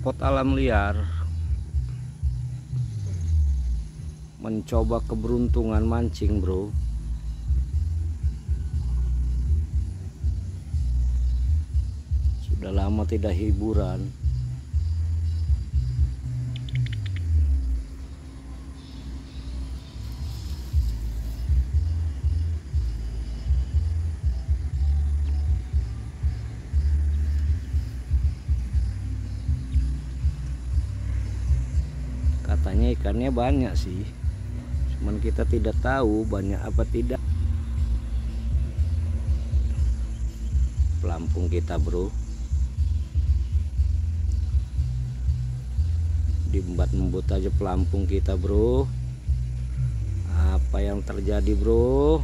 spot alam liar, mencoba keberuntungan mancing bro. Sudah lama tidak hiburan. Katanya ikannya banyak sih, cuman kita tidak tahu banyak apa tidak. Pelampung kita bro, diembat-embut aja pelampung kita bro. Apa yang terjadi bro?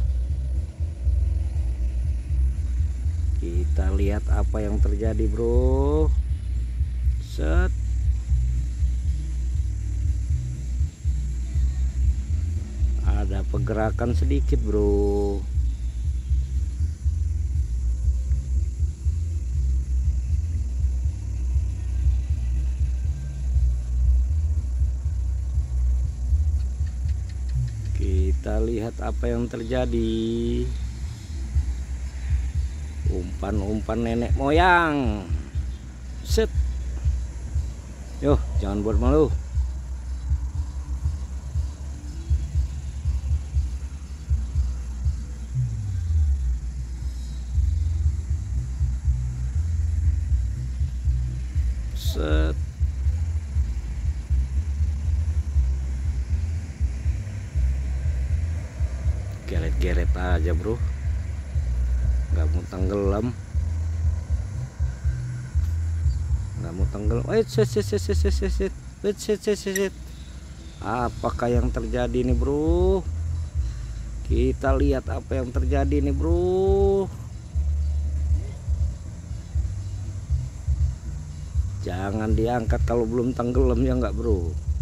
Kita lihat apa yang terjadi bro. Set. Ada pergerakan sedikit bro. Kita lihat apa yang terjadi. Umpan-umpan nenek moyang. Set. Yo, jangan buat malu. Set. Geret-geret aja bro, nggak mau tenggelam, nggak mau tenggelam. Apakah yang terjadi nih bro? Kita lihat apa yang terjadi nih bro. Jangan diangkat kalau belum tenggelam ya nggak bro.